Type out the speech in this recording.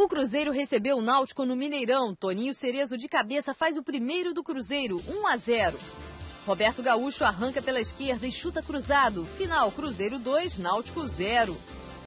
O Cruzeiro recebeu o Náutico no Mineirão. Toninho Cerezo de cabeça faz o primeiro do Cruzeiro, 1-0. Roberto Gaúcho arranca pela esquerda e chuta cruzado. Final, Cruzeiro 2, Náutico 0.